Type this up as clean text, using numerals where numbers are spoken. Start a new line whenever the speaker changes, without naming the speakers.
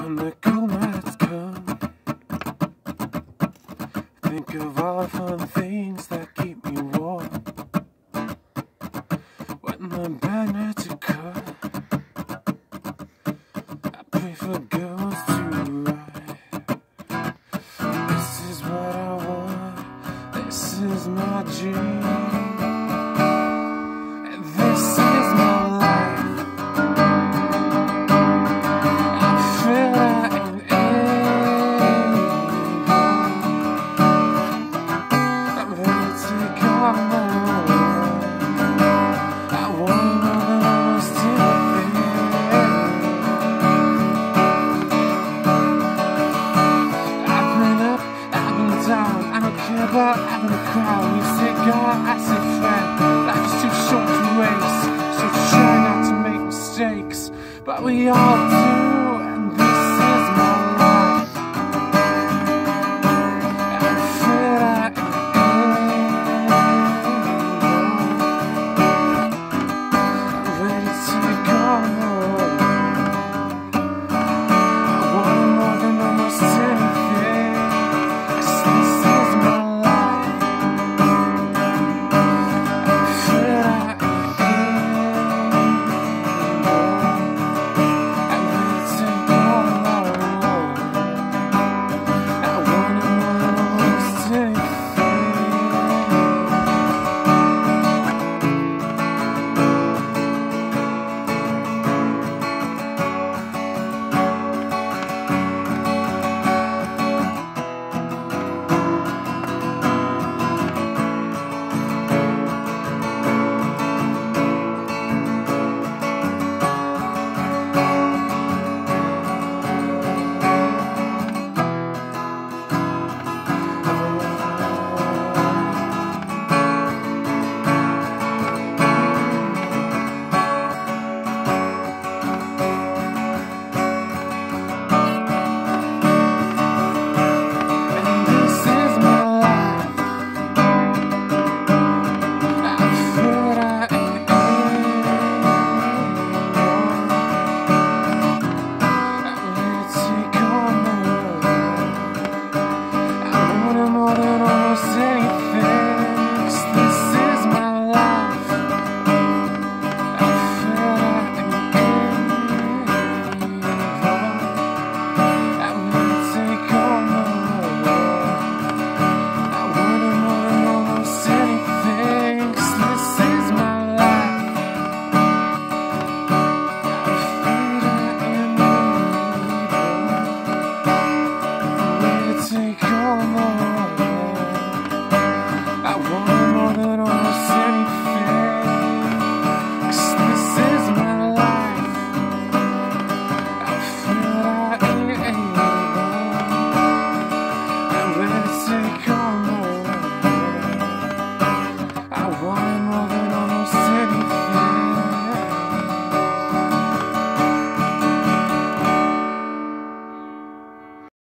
When the cold nights come, think of all the fun things that keep me warm. When the bad nights occur, I pray for girls to ride. This is what I want, this is my dream, and this is my life. I feel I am able, I'm ready to take on my world. I want more than almost anything. I've been up, I've been down, I don't care about having a crown. You say God, I say friend. Life's too short to waste, so try not to make mistakes, but we all do.